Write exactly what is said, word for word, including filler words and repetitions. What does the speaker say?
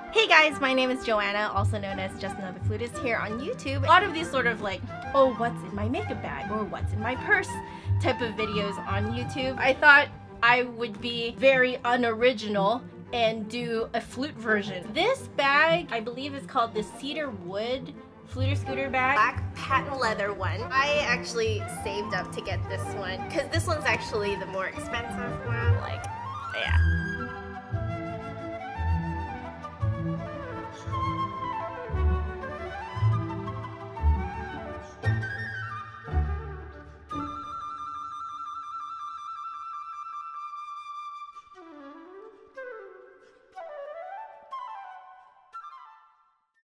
Hey guys, my name is Joanna, also known as Just Another Flutist here on YouTube. A lot of these sort of like, oh, what's in my makeup bag or what's in my purse type of videos on YouTube. I thought I would be very unoriginal and do a flute version. This bag, I believe, is called the Cedar Wood Fluter Scooter bag. Black patent leather one. I actually saved up to get this one because this one's actually the more expensive one. Like, yeah.